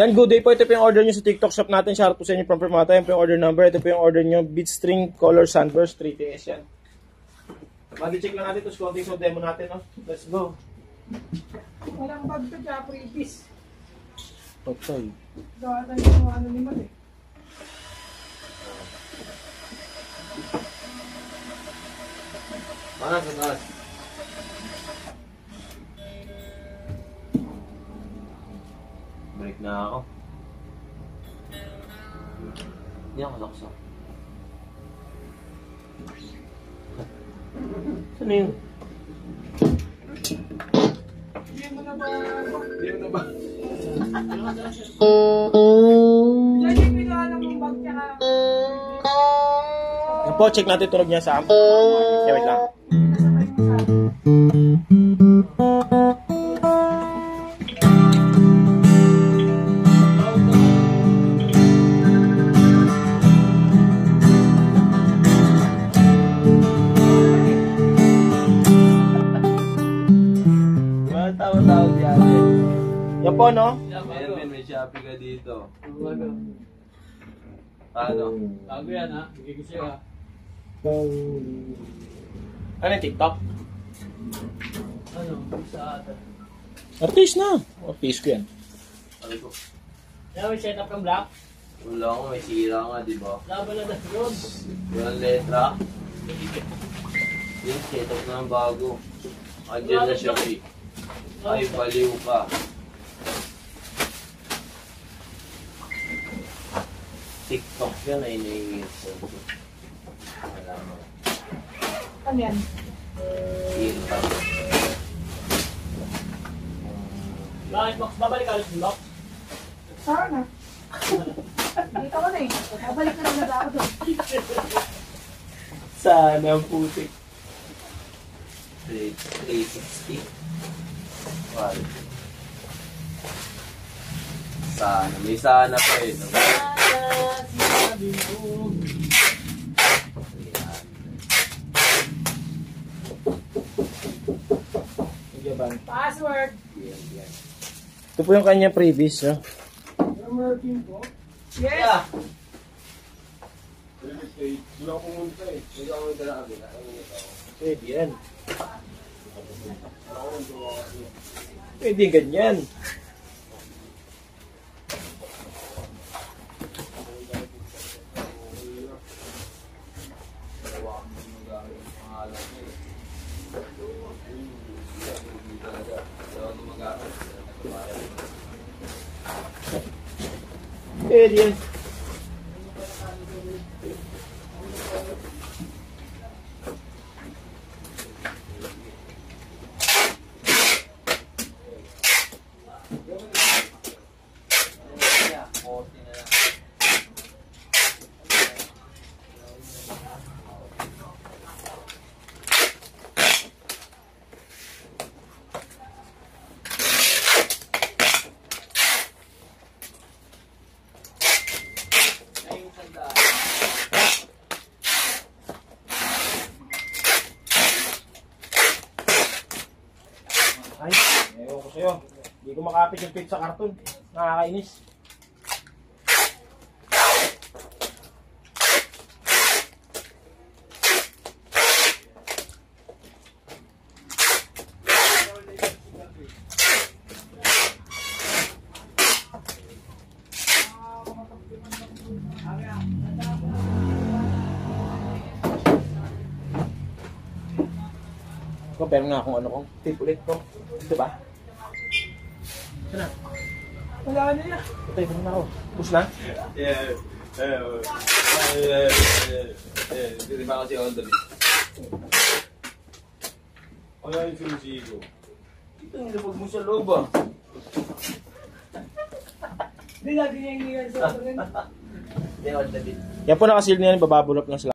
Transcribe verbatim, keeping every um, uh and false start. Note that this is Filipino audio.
Yan, good day po. Ito po yung order nyo sa TikTok shop natin. Shout out po sa inyo from Permata. Yan po yung order number. Ito po yung order nyo. Beat string color sunburst three T S yan. Mag-check lang natin ito. Scouting so demo natin. No? Let's go. Walang bag to kaya pre-piece. Totoy. Gawa tayo yung ano ni Mal eh. Mana sa taas? Break na ako. Hindi ako laksa. Saan na yun? Hindi mo na ba? Hindi mo na ba? Yan yung pinaalam mong bag tsaka. Yan po, check natin tunog niya sa yeah, wait lang. Tawa-tawa si ate. Yan po, no? Erwin, may Shopee ka dito. Paano? Bago yan ha, bigay ko siya ha. Ano yung TikTok? Ano, sa ata. Artist na. Artist ko yan. Ano ko? Yan, may setup ng black. Wala ko, may sira nga, di ba? Laban na dahil yun. Walang letra. Yung setup na ng bago. Andiyan na Shopee. Ay, baliw ka. TikTok yan ay nai-iirsan ko. Wala mo. Ano yan? Iirsan. Bakit box? Babalik ka ulit yung box? Sana. Dito ko na eh. Babalik na lang ako doon. Sana ang putik. three sixty. Wow. Sana. May sana pa eh. No? Sana, sinabi mo. Password. Ito po yung kanya previous. No? You're working po? Yes. Yeah. Wala akong munta eh. Hindi ako magdala ka bila. Pwede yan. Pwede ganyan. Pwede yan. Ay, ewan ko sa'yo. Hindi ko makapit yung pizza karton. Nakakainis. Ko, pero nga kung ano kong tip ulit ko. Ito ba? Ito na. Wala na yan. Ito, ito na ako. Push na? Yeah. Eh, eh, hindi ba kasi all the way? Ano yung sinusi ko? Ito yung labag mo sa loob ah. Hindi natin yung hiyan sa Hindi all the way. Yan po nakasil na yan. Bababulap lang sila.